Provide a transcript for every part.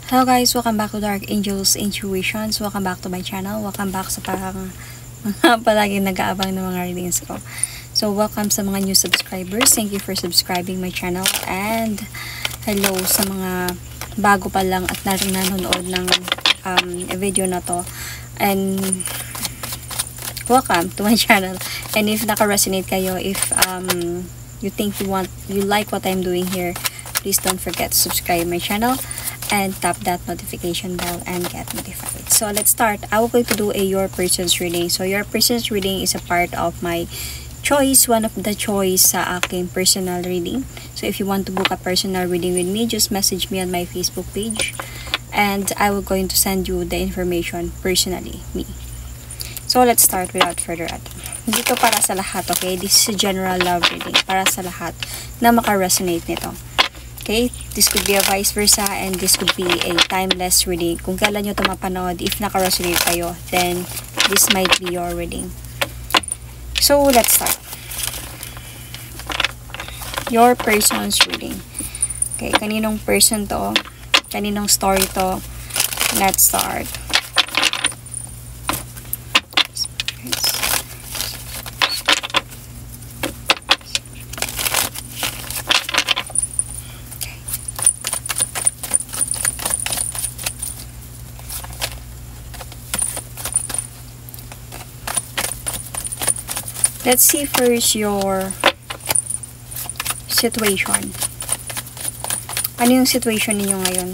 Hello guys, welcome back to Dark Angels Intuitions. Welcome back to my channel. Welcome back sa parang mga palaging nag-aabang ng mga readings ko. So, welcome sa mga new subscribers. Thank you for subscribing my channel. And hello sa mga bago pa lang at nanonood ng video na to. And welcome to my channel. And if naka-resonate kayo, if you think you like what I'm doing here, please don't forget to subscribe my channel and tap that notification bell and get notified. So let's start. I will going to do a your person's reading. So your person's reading is a part of my choice, one of the choice sa aking personal reading. So if you want to book a personal reading with me, just message me on my Facebook page and I will going to send you the information personally, me. So let's start without further ado. Dito para sa lahat, okay? This is a general love reading para sa lahat na maka-resonate nito. Okay, this could be a vice versa and this could be a timeless reading. Kung kailan nyo ito mapanood, if naka-resonate kayo, then this might be your reading. So, let's start. Your person's reading. Okay, kaninong person to? Kaninong story to? Let's start. Let's see first your situation. Ano yung situation ninyo ngayon?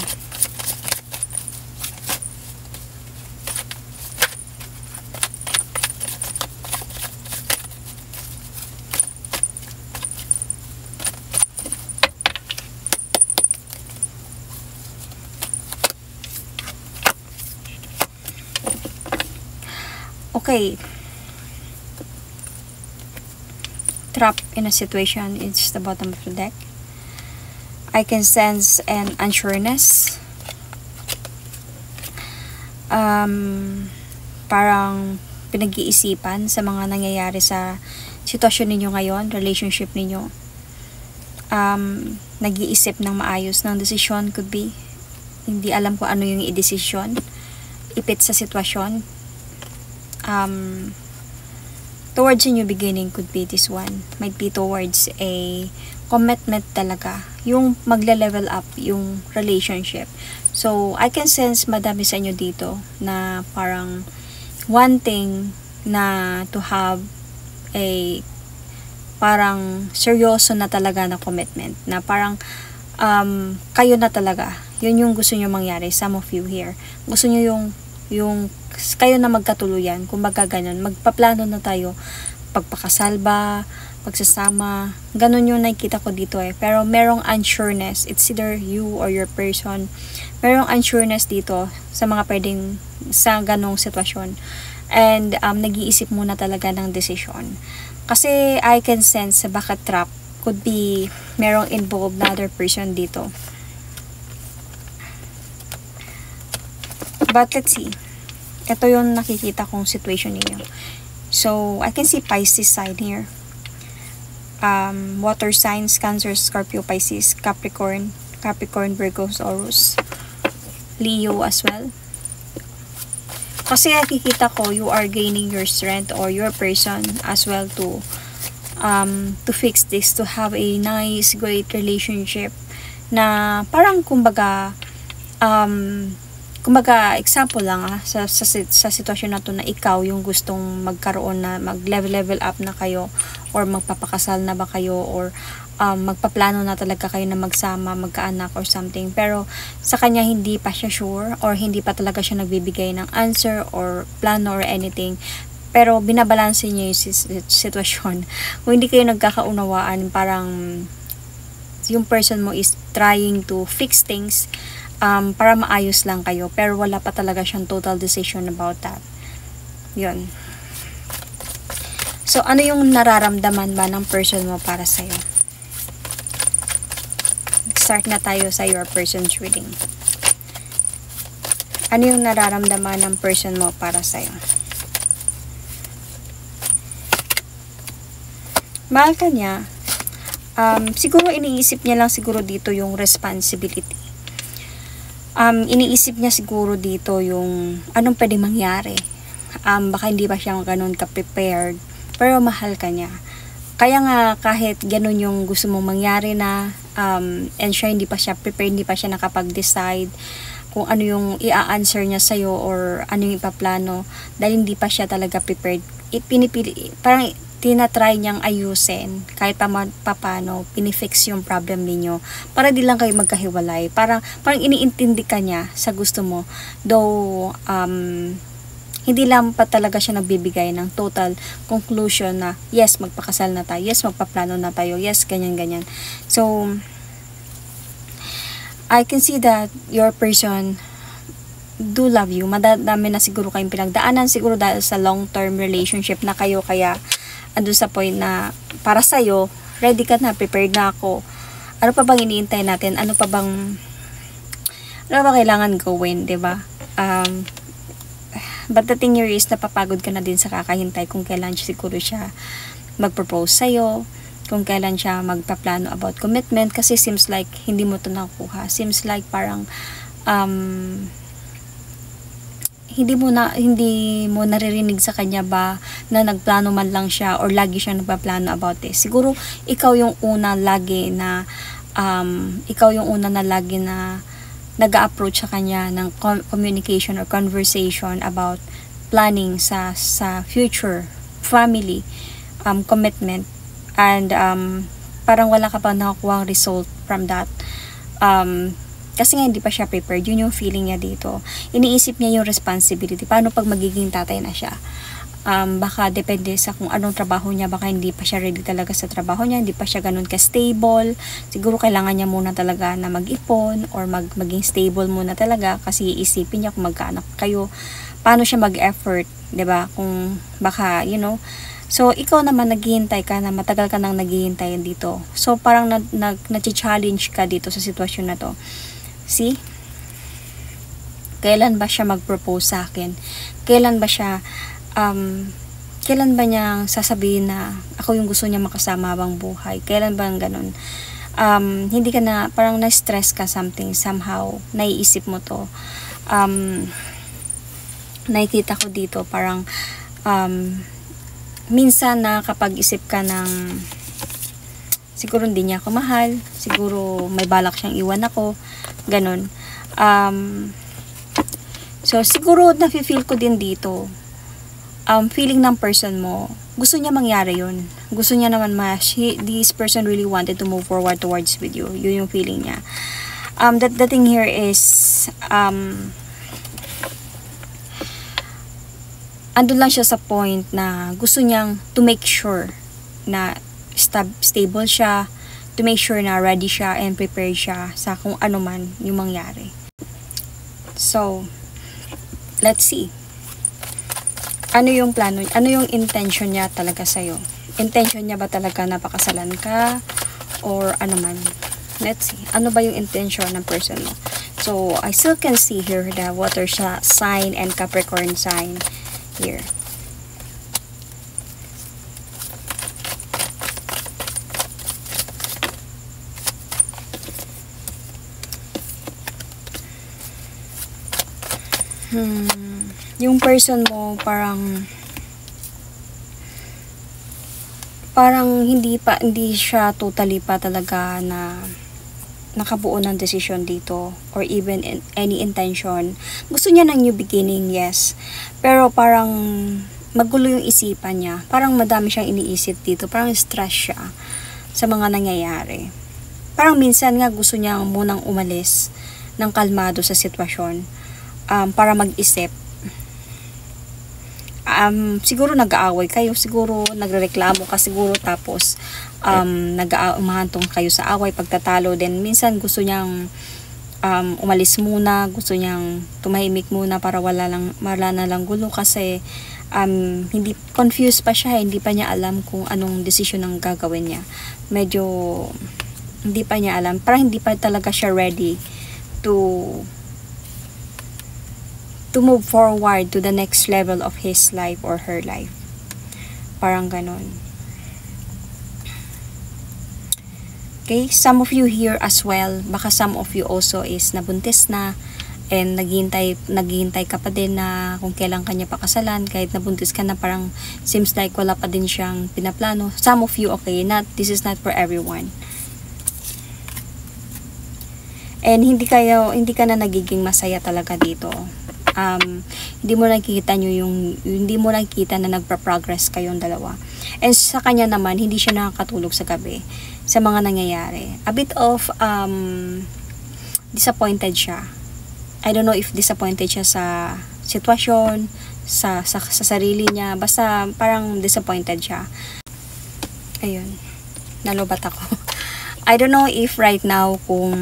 Okay. Trapped in a situation, it's the bottom of the deck. I can sense an unsureness. Parang pinag-iisipan sa mga nangyayari sa sitwasyon ninyo ngayon, relationship ninyo. Nag-iisip ng maayos ng desisyon, could be. Hindi alam kung ano yung i-desisyon. Ipit sa sitwasyon. Towards a new beginning could be this one. Might be towards a commitment talaga. Yung magle-level up yung relationship. So, I can sense madami sa inyo dito na parang wanting na to have a parang seryoso na talaga na commitment. Na parang kayo na talaga. Yun yung gusto nyo mangyari. Some of you here. Gusto nyo yung kayo na magkatuluyan, kung ganun, magpaplano na tayo, pagpakasal ba, pagsasama, ganun yung nakikita ko dito pero merong unsureness, it's either you or your person, merong unsureness dito sa mga pwedeng, sa ganong sitwasyon, and nag-iisip muna talaga ng desisyon, kasi I can sense sa bakit trap, could be, merong involved na other person dito, but let's see. Ito yung nakikita kong situation niyo. So, I can see Pisces sign here. Water signs, Cancer, Scorpio, Pisces, Capricorn, Virgo, Taurus, Leo as well. Kasi nakikita ko, you are gaining your strength or your person as well to fix this, to have a nice, great relationship na parang kumbaga, example lang sa sitwasyon na to na ikaw yung gustong magkaroon na mag-level up na kayo or magpapakasal na ba kayo or magpaplano na talaga kayo na magsama, magkaanak or something, pero sa kanya hindi pa siya sure or hindi pa talaga siya nagbibigay ng answer or plano or anything, pero binabalanse niya yung sitwasyon. Kung hindi kayo nagkakaunawaan, parang yung person mo is trying to fix things para maayos lang kayo, pero wala pa talaga siyang total decision about that. Yun. So, ano yung nararamdaman ba ng person mo para sa'yo? Start na tayo sa your person's reading. Ano yung nararamdaman ng person mo para sa'yo? Mahal ka niya. Siguro iniisip niya lang siguro dito yung responsibility. Iniisip niya siguro dito yung anong pwede mangyari. Baka hindi pa siya ganun ka-prepared, pero mahal ka niya. Kaya nga kahit ganun yung gusto mong mangyari na, and siya hindi pa siya prepared, hindi pa siya nakapag-decide kung ano yung i-answer niya sa'yo or ano yung ipaplano, dahil hindi pa siya talaga prepared. Pinipili, parang tinatry niyang ayusin kahit paano, pinifix yung problem ninyo para di lang kayo magkahiwalay. Parang iniintindi ka niya sa gusto mo, though hindi lang pa talaga siya nagbibigay ng total conclusion na yes, magpakasal na tayo, yes, magpaplano na tayo, yes, ganyan. So I can see that your person do love you. Madami na siguro kayong pinagdaanan, siguro dahil sa long-term relationship na kayo, kaya andun sa point na para sa'yo, ready ka na, prepared na ako. Ano pa bang iniintay natin? Ano pa kailangan gawin, diba? But the thing here is, napapagod ka na din sa kakahintay kung kailan siguro siya mag-propose sa'yo, kung kailan siya magpaplano about commitment, kasi seems like hindi mo to nakuha. Seems like parang hindi mo naririnig sa kanya ba na nagplano man lang siya or lagi siya nagpaplano about this. Siguro ikaw yung una lagi na nag-a-approach sa kanya ng communication or conversation about planning sa future family commitment, and parang wala ka pa nakakuha result from that, kasi nga hindi pa siya prepared. Yun yung feeling niya dito. Iniisip niya yung responsibility, paano pag magiging tatay na siya. Baka depende sa kung anong trabaho niya, baka hindi pa siya ready talaga sa trabaho niya, hindi pa siya ganun ka-stable. Siguro kailangan niya muna talaga na mag-ipon or maging stable muna talaga, kasi iisipin niya kung magkaanak kayo, paano siya mag-effort, 'di ba? Kung baka, so ikaw naman naghihintay ka na, matagal ka nang naghihintay dito. So parang na-challenge ka dito sa sitwasyon na to. See? Kailan ba siya mag-propose sa akin? Kailan ba niyang sasabihin na ako yung gusto niya makasama habang buhay? Kailan ba ang ganun? Hindi ka na, parang na-stress ka somehow, naiisip mo to. Nakikita ko dito, parang, minsan na kapag isip ka ng, siguro hindi niya ako mahal, siguro may balak siyang iwan ako, ganun. So, siguro nafe-feel ko din dito, feeling ng person mo, gusto niya mangyari yun. Gusto niya naman this person really wanted to move forward towards with you. Yun yung feeling niya. The thing here is, andun lang siya sa point na gusto niyang to make sure na stable siya, to make sure na ready siya and prepared siya sa kung ano man yung mangyari. So, let's see. Ano yung plano, ano yung intention niya talaga sa'yo? Intention niya ba talaga na pakasalan ka? Or ano man? Let's see. Ano ba yung intention ng person mo? So, I still can see here the water sign and Capricorn sign here. Yung person mo parang hindi siya totally pa talaga na nakabuo ng decision dito or even any intention. Gusto niya ng new beginning, yes. Pero parang magulo yung isipan niya. Parang madami siyang iniisip dito. Parang stress siya sa mga nangyayari. Parang minsan nga gusto niya munang umalis ng kalmado sa sitwasyon para mag-isip. Siguro nag-aaway kayo, siguro nagrereklamo ka siguro, tapos umahantong kayo sa away, pagtatalo, then minsan gusto niyang umalis muna, gusto niyang tumahimik muna para wala na lang gulo, kasi hindi confused pa siya, hindi pa niya alam kung anong desisyon ang gagawin niya. Medyo hindi pa niya alam, parang hindi pa talaga siya ready to move forward to the next level of his life or her life. Parang ganon. Okay, some of you here as well, baka some of you also is nabuntis na, and naghihintay ka pa din na kung kailan kanya pakasalan, kahit nabuntis ka na, parang seems like wala pa din siyang pinaplano. Some of you, okay, this is not for everyone. And hindi ka na nagiging masaya talaga dito. Hindi mo nakikita na nagpa-progress kayong dalawa. And sa kanya naman, hindi siya nakakatulog sa gabi sa mga nangyayari. A bit of disappointed siya. I don't know if disappointed siya sa sitwasyon, sa sarili niya. Basta parang disappointed siya. Ayun. Nalobat ako. I don't know if right now kung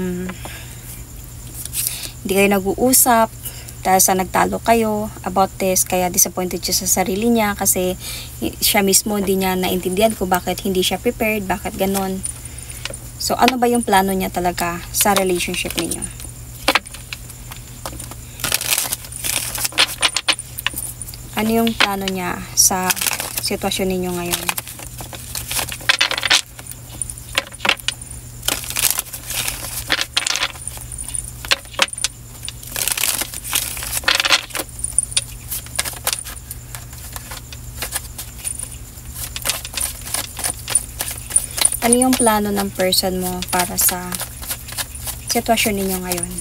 hindi kayo nag-uusap, dahil sa nagtalo kayo about this, kaya disappointed siya sa sarili niya kasi siya mismo hindi niya naintindihan kung bakit hindi siya prepared, bakit ganon. So, ano ba yung plano niya talaga sa relationship ninyo? Ano yung plano niya sa sitwasyon ninyo ngayon? Ano yung plano ng person mo para sa sitwasyon ninyo ngayon?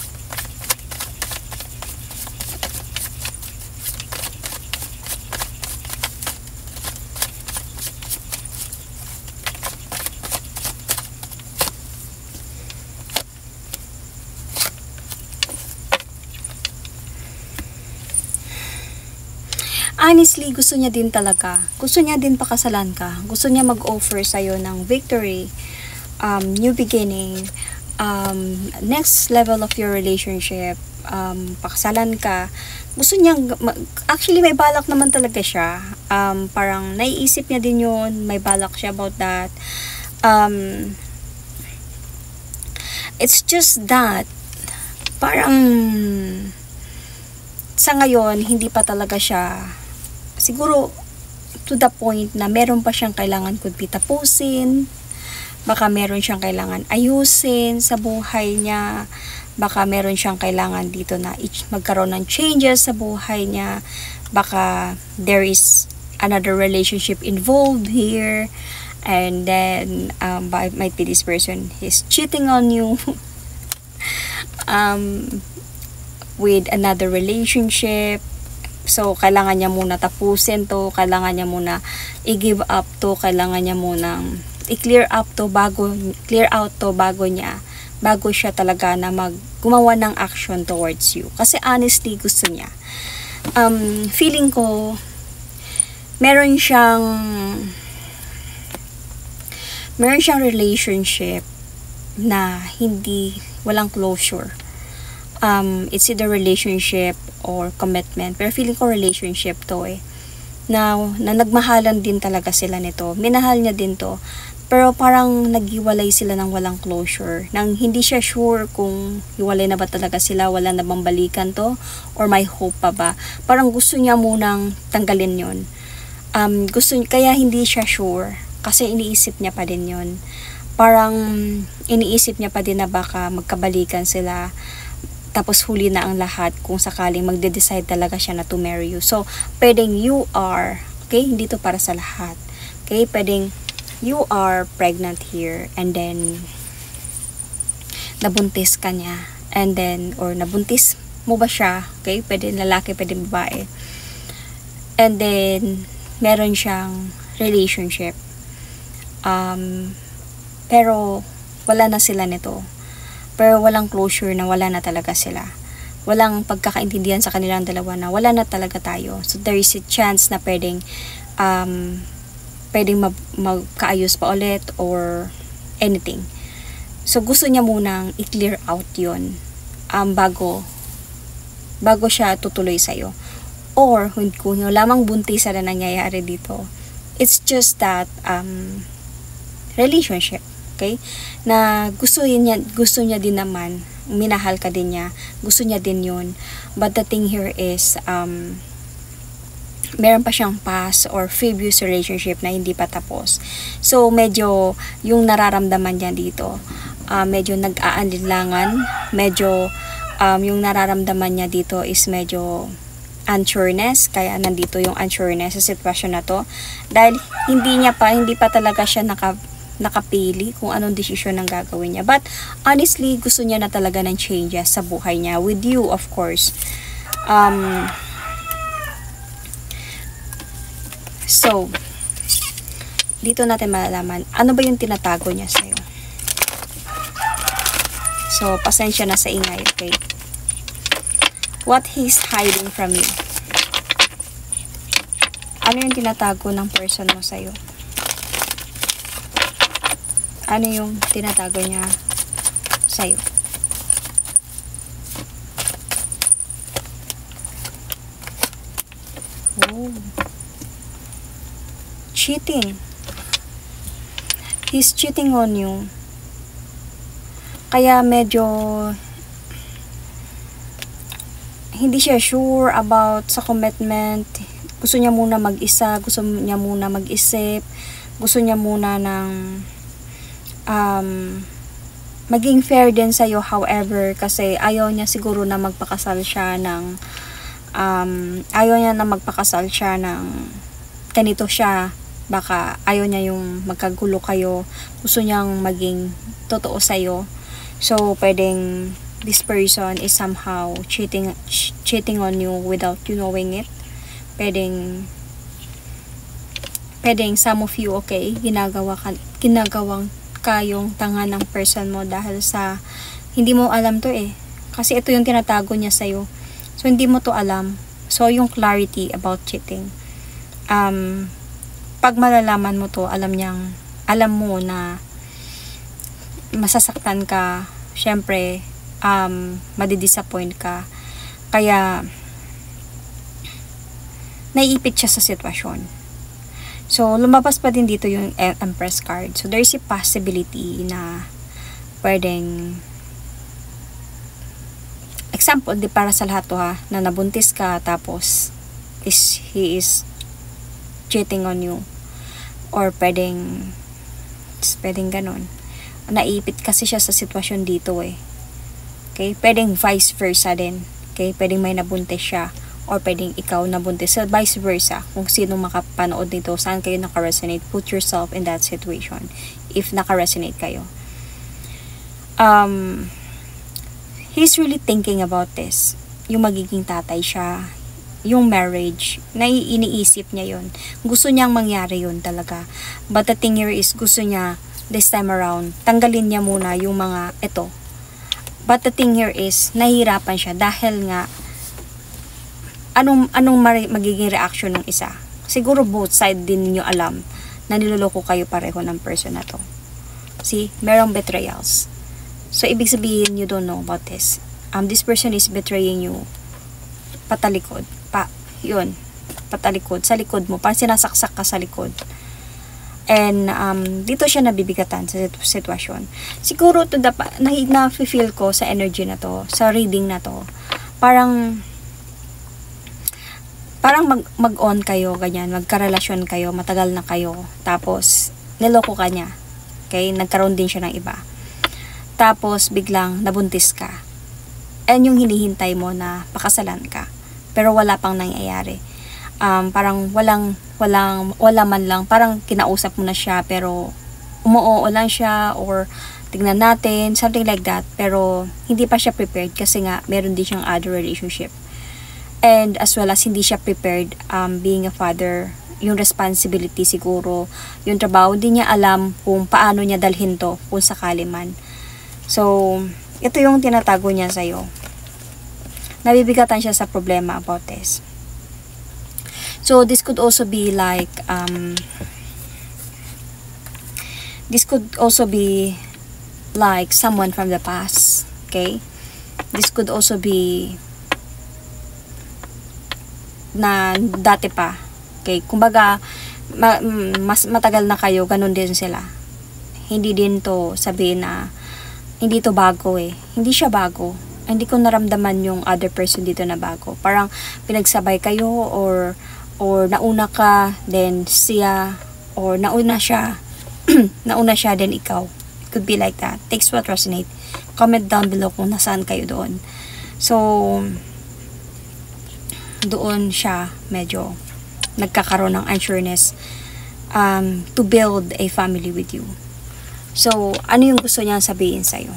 Honestly, gusto niya din talaga. Gusto niya din pakasalan ka. Gusto niya mag-offer sa'yo ng victory, new beginning, next level of your relationship, pakasalan ka. Gusto niya, actually may balak naman talaga siya. Parang naiisip niya din yun, may balak siya about that. It's just that, parang sa ngayon, hindi pa talaga siya siguro to the point na meron pa siyang kailangan could be tapusin, baka meron siyang kailangan ayusin sa buhay niya, baka meron siyang kailangan dito na magkaroon ng changes sa buhay niya, baka there is another relationship involved here, and then might be this person is cheating on you with another relationship. So, kailangan niya muna tapusin to, kailangan niya muna i-give up to, kailangan niya muna i-clear out to bago siya talaga na gumawa ng action towards you. Kasi honestly, gusto niya. Feeling ko, meron siyang relationship na walang closure. It's either relationship or commitment. Pero feeling ko relationship to na nagmahalan din talaga sila nito. Minahal niya din to. Pero parang naghiwalay sila ng walang closure. Nang hindi siya sure kung hiwalay na ba talaga sila, wala na bang balikan to, or may hope pa ba. Parang gusto niya munang tanggalin yon. Kaya hindi siya sure. Kasi iniisip niya pa din yon. Parang iniisip niya pa din na baka magkabalikan sila. Tapos huli na ang lahat kung sakaling magde-decide talaga siya na to marry you. So, pwedeng you are, okay, hindi to para sa lahat. Okay, pwedeng you are pregnant here and then nabuntis ka niya. And then, or nabuntis mo ba siya? Okay, pwede lalaki, pwede babae. And then, meron siyang relationship. Pero, wala na sila nito. Pero walang closure na wala na talaga sila. Walang pagkakaintindihan sa kanilang dalawa na wala na talaga tayo. So there is a chance na pwedeng magkaayos pa ulit or anything. So gusto niya munang i-clear out yon bago siya tutuloy sa'yo. Or kung lamang buntis na nangyayari dito, it's just that relationship. Okay? Na gusto niya din naman, minahal ka din niya, gusto niya din yun. But the thing here is, meron pa siyang past or previous relationship na hindi pa tapos. So, medyo, yung nararamdaman niya dito, medyo nag-aalinlangan, medyo yung nararamdaman niya dito is medyo unsureness, kaya nandito yung unsureness sa sitwasyon na to, dahil hindi pa talaga siya nakapili kung anong desisyon ang gagawin niya. But honestly, gusto niya na talaga ng changes sa buhay niya with you, of course. So dito natin malalaman ano ba yung tinatago niya sa'yo. So pasensya na sa ingay, okay? What he's hiding from you. Ano yung tinatago ng person mo sa'yo? Ano yung tinatago niya sa'yo? Oh. Cheating. He's cheating on you. Kaya medyo hindi siya sure about sa commitment. Gusto niya muna mag-isa, gusto niya muna mag-isip, gusto niya muna ng maging fair din sa'yo. However, kasi ayaw niya siguro na magpakasal siya ng ganito siya. Baka ayaw niya yung magkagulo kayo. Gusto niyang maging totoo sa'yo. So, pwedeng this person is somehow cheating on you without you knowing it. Pwedeng some of you, okay, ginagawang kayong tanga ng person mo dahil sa hindi mo alam to eh. Kasi ito yung tinatago niya sa'yo. So, hindi mo to alam. So, yung clarity about cheating. Pag malalaman mo to, alam mo na masasaktan ka, syempre, madidisappoint ka. Kaya, naiipit siya sa sitwasyon. So, lumabas pa din dito yung Empress card. So, there's a possibility na pwedeng, example, di para sa lahat to ha, na nabuntis ka, tapos, he is cheating on you. Or pwedeng ganun. Naiipit kasi siya sa sitwasyon dito eh. Okay? Pwedeng vice versa din. Okay? Pwedeng may nabuntis siya. Or pwedeng ikaw nabuntis. So, vice versa. Kung sino makapanood nito, saan kayo nakaresonate, put yourself in that situation. If nakaresonate kayo. He's really thinking about this. Yung magiging tatay siya. Yung marriage. Iniisip niya yun. Gusto niyang mangyari yun talaga. But the thing here is, gusto niya this time around, tanggalin niya muna yung mga ito. But the thing here is, nahihirapan siya dahil nga, anong magiging reaction ng isa? Siguro both side din niyo alam na niloloko kayo pareho ng person na to. See, merong betrayals. So, ibig sabihin, you don't know about this. This person is betraying you patalikod. Patalikod, sa likod mo. Parang sinasaksak ka sa likod. And, dito siya nabibigatan sa sitwasyon. Siguro, na-feel ko sa energy na to, sa reading na to, parang mag-on kayo, ganyan, magkarelasyon kayo, matagal na kayo, tapos, niloko ka niya. Okay? Nagkaroon din siya ng iba. Tapos, biglang nabuntis ka. And yung hinihintay mo na pakasalan ka. Pero wala pang nangyayari. Parang wala man lang, parang kinausap mo na siya, pero umuoo lang siya, or tignan natin, something like that. Pero, hindi pa siya prepared kasi nga, meron din siyang other relationship. And as well as hindi siya prepared being a father, yung responsibility siguro, yung trabaho, hindi niya alam kung paano niya dalhin to kung sakali man. So, ito yung tinatago niya sa'yo. Nabibigatan siya sa problema about this. So, this could also be like, someone from the past, okay? This could also be na dati pa, okay? Kumbaga, mas matagal na kayo, ganun din sila. Hindi din to sabihin na, hindi to bago eh. Hindi siya bago. Hindi ko naramdaman yung other person dito na bago. Parang pinagsabay kayo, or nauna ka, then siya, or nauna siya, nauna siya, then ikaw. It could be like that. Takes what resonate. Comment down below kung nasaan kayo doon. So, doon siya medyo nagkakaroon ng unsureness to build a family with you. So, ano yung gusto niyang sabihin sa'yo?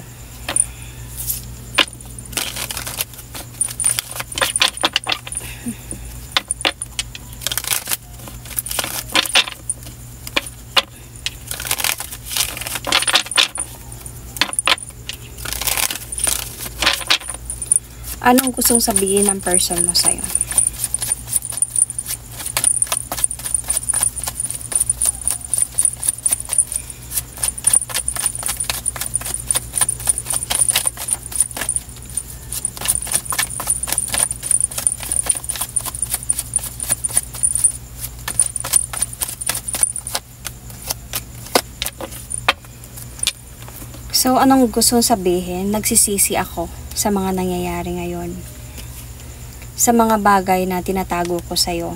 Anong gustong sabihin ng person mo sa'yo? So, anong gustong sabihin? Nagsisisi ako sa mga nangyayari ngayon. Sa mga bagay na tinatago ko sa'yo.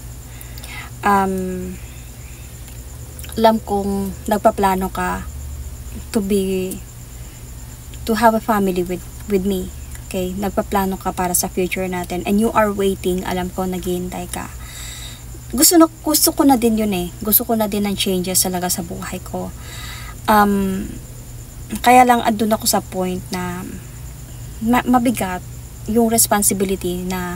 Alam kong nagpaplano ka to have a family with me. Okay? Nagpaplano ka para sa future natin. And you are waiting. Alam ko, naghihintay ka. Gusto ko na din yun eh. Gusto ko na din ng changes talaga sa buhay ko. Kaya lang andun ako sa point na mabigat yung responsibility na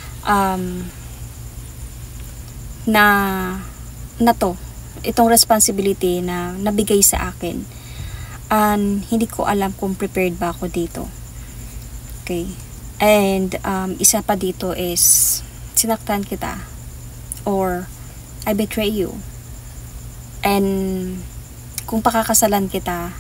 itong responsibility na nabigay sa akin, and hindi ko alam kung prepared ba ako dito. Okay? And isa pa dito is sinaktan kita or I betray you, and kung pakakasalan kita,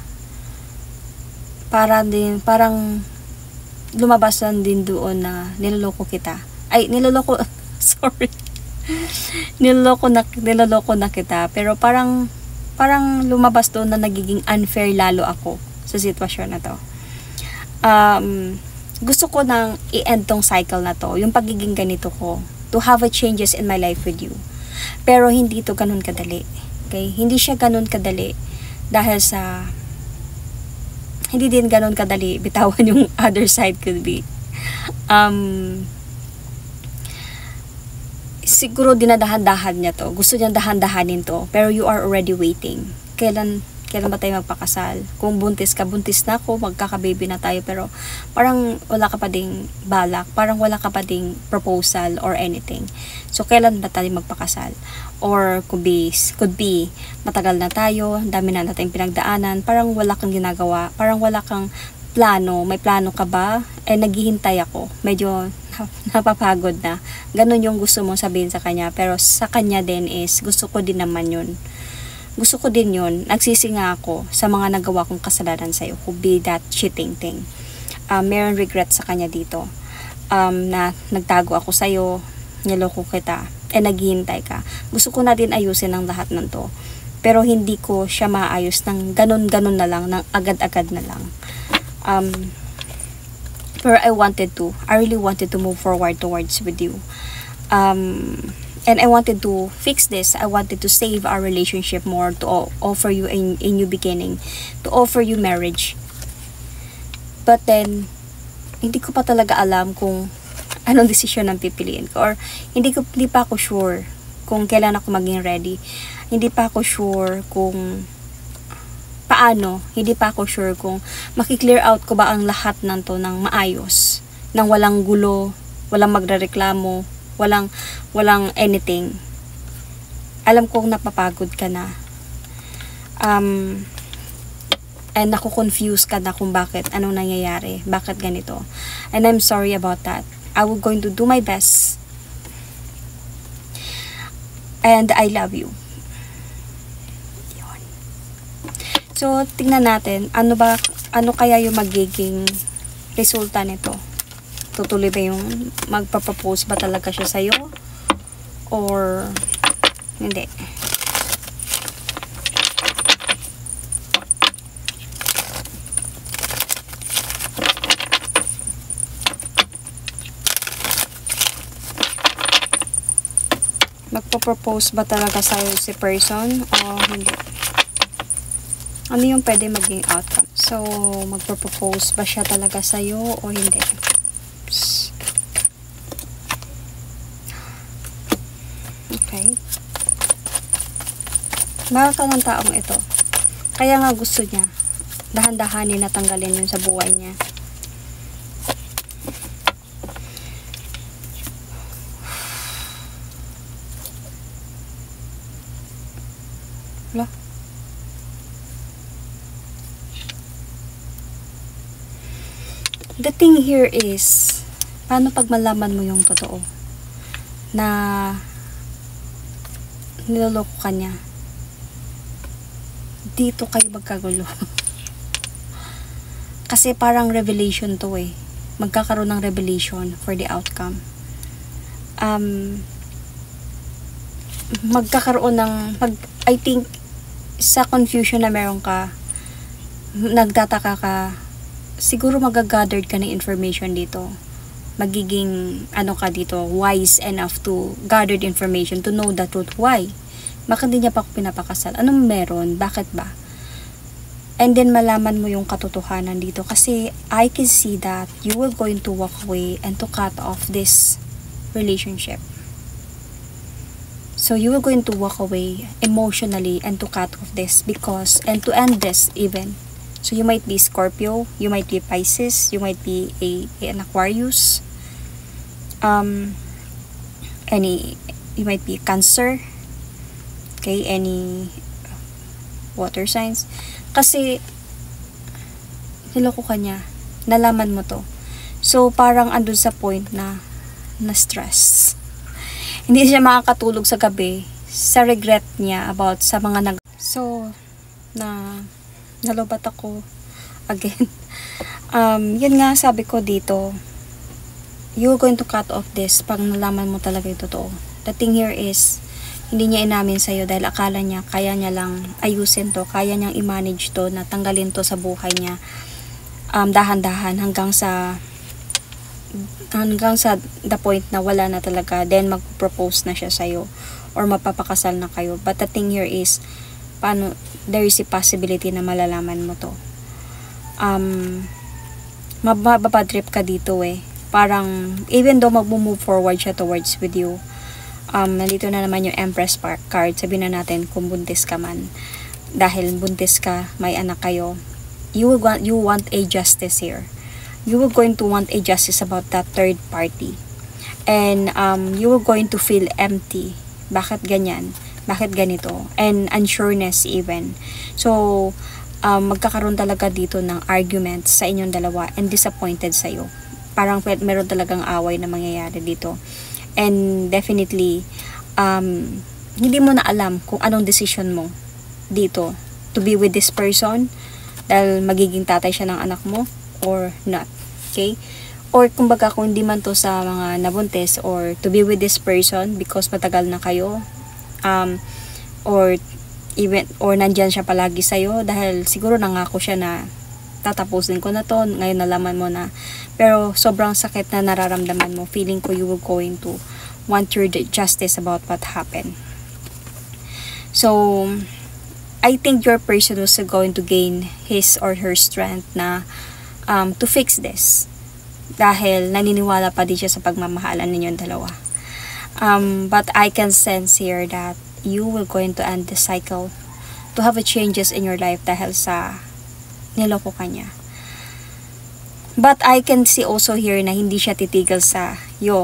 parang lumabas lang din doon na niloloko kita. Sorry. niloloko na kita. Pero parang lumabas doon na nagiging unfair lalo ako sa sitwasyon na to. Gusto ko nang i-end tong cycle na to, yung pagiging ganito ko, to have a changes in my life with you. Pero hindi to ganun kadali. Okay? Hindi siya ganun kadali dahil sa hindi din ganun kadali bitawan yung other side could be. Siguro dinadahan-dahan niya to. Gusto niyang dahan-dahanin to. Pero you are already waiting. Kailan ba tayo magpakasal? Kung buntis na ako, magkaka-baby na tayo. Pero parang wala ka pa ding balak. Parang wala ka pa ding proposal or anything. So, kailan ba tayo magpakasal? Or could be matagal na tayo, dami na nating pinagdaanan, parang wala kang ginagawa, parang wala kang plano. May plano ka ba? Naghihintay ako. Medyo napapagod na. Ganun yung gusto mong sabihin sa kanya. Pero sa kanya din is, gusto ko din naman yun. Gusto ko din yun. Nagsisi nga ako sa mga nagawa kong kasalanan sa'yo. Could be that cheating thing. Meron regret sa kanya dito. Na nagtago ako sa'yo, niloko kita, naghihintay ka. Gusto ko na din ayusin ang lahat ng to. Pero hindi ko siya maayos ng ganun-ganun na lang, ng agad-agad na lang. Pero I really wanted to move forward towards with you. And I wanted to fix this. I wanted to save our relationship more, to offer you a new beginning, to offer you marriage. But then, hindi ko pa talaga alam kung anong desisyon ang pipiliin ko, or hindi pa ako sure kung kailan ako maging ready. Hindi pa ako sure kung paano. Hindi pa ako sure kung maki-clear out ko ba ang lahat ng to ng maayos, nang walang gulo, walang magrereklamo, walang anything. Alam kong napapagod ka na. And naku-confuse ka na kung bakit, anong nangyayari, bakit ganito. And I'm sorry about that. I will going to do my best. And I love you. Yun. So, tingnan natin, ano kaya yung magiging resulta nito? Tutuloy ba yung magpa-propose ba talaga siya sa'yo? Or hindi? Magpo-propose ba talaga sa'yo si person o hindi? Ano yung pwede maging outcome? So, magpo-propose ba siya talaga sa'yo o hindi? Okay? Mahal ka ng taong ito. Kaya nga gusto niya dahan-dahanin na tanggalin yun sa buhay niya. Wala. The thing here is, paano pag malaman mo yung totoo? Na niloloko ka niya. Dito kayo magkagulo. Kasi parang revelation to eh. Magkakaroon ng revelation for the outcome. Magkakaroon ng, I think, sa confusion na meron ka, nagtataka ka, siguro magagathered ka ng information dito. Magiging, ka dito, wise enough to gather the information to know the truth. Why? Bakit di niya pa ako pinapakasal? Anong meron? Bakit ba? And then, malaman mo yung katotohanan dito. Kasi, I can see that you will going to walk away and to cut off this relationship. So, you will going to walk away emotionally and to cut off this and to end this even. So, you might be Scorpio, you might be Pisces, you might be an Aquarius, you might be Cancer, okay, any water signs. Kasi, niloko ka niya, nalaman mo to. So, parang andun sa point na stress. Hindi siya makakatulog sa gabi sa regret niya about sa mga So, nalobat ako again. Yun nga sabi ko dito, you're going to cut off this pag nalaman mo talaga yung totoo. The thing here is, hindi niya inamin sa'yo dahil akala niya kaya niya lang ayusin to, kaya niyang i-manage to, na tanggalin to sa buhay niya dahan-dahan hanggang sa the point na wala na talaga, then mag-propose na siya sa'yo or mapapakasal na kayo. But the thing here is, there is a possibility na malalaman mo to. Mababatrip ka dito eh. Parang, even though mag-move forward siya towards with you, nandito na naman yung Empress card. Sabihin na natin kung buntis ka man. Dahil buntis ka, may anak kayo, you want a justice here. You were going to want a justice about that third party. And you were going to feel empty. Bakit ganyan? Bakit ganito? And unsureness even. So, magkakaroon talaga dito ng argument sa inyong dalawa and disappointed sa'yo. Parang meron talagang away na mangyayari dito. And definitely, hindi mo na alam kung anong decision mo dito. To be with this person, dahil magiging tatay siya ng anak mo, or not. Okay? Or kumbaga kung hindi man to sa mga nabuntis, or to be with this person because matagal na kayo, or nandyan siya palagi sa'yo dahil siguro nangako siya na tatapusin ko na to, ngayon nalaman mo na, pero sobrang sakit na nararamdaman mo, feeling ko you were going to want your justice about what happened. So, I think your person was going to gain his or her strength na to fix this. Dahil naniniwala pa din siya sa pagmamahalan ninyong dalawa. But I can sense here that you will going to end the cycle, to have a changes in your life dahil sa niloko ka niya. But I can see also here na hindi siya titigil sa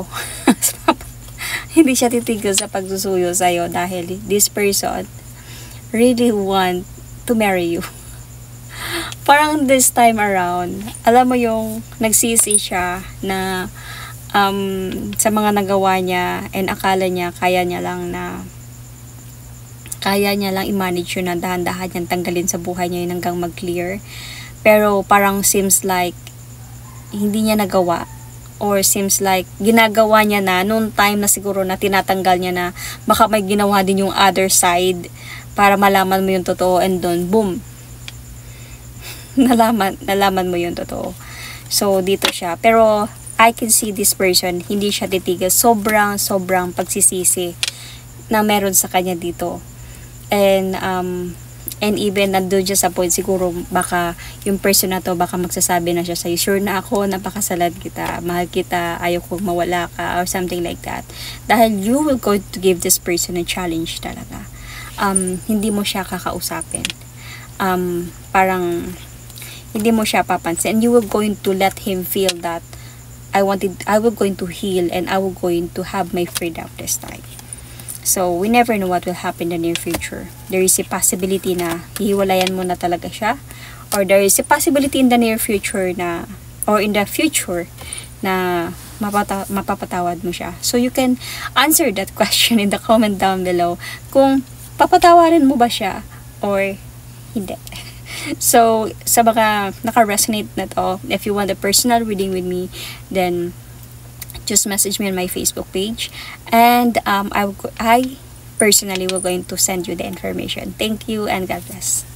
hindi siya titigil sa pagsusuyo sa'yo dahil this person really want to marry you. Parang this time around, alam mo yung nagsisi siya na sa mga nagawa niya and akala niya kaya niya lang i-manage yun na dahan-dahan niyang tanggalin sa buhay niya yun hanggang mag-clear. Pero parang seems like hindi niya nagawa, or seems like ginagawa niya na noon time na siguro na tinatanggal niya na baka may ginawa din yung other side para malaman mo yung totoo, and doon boom, nalaman mo yung totoo. So dito siya, pero I can see this person, hindi siya titigil, sobrang pagsisisi na meron sa kanya dito. And And even nandun siya sa point, siguro baka yung person na to, baka magsasabi na siya sa'yo, sure na ako, napakasalad kita, mahal kita, ayaw kong mawala ka, or something like that. Dahil you will go to give this person a challenge talaga. Hindi mo siya kakausapin. Parang, hindi mo siya papansin. And you will going to let him feel that, I will going to heal, and I will going to have my freedom this time. So, we never know what will happen in the near future. There is a possibility na hihiwalayan mo na talaga siya. Or there is a possibility in the near future na, or in the future, na mapapatawad mo siya. So, you can answer that question in the comment down below. Kung papatawarin mo ba siya or hindi. So, sa mga naka-resonate na to, if you want a personal reading with me, then just message me on my Facebook page, and I personally will going to send you the information. Thank you, and God bless.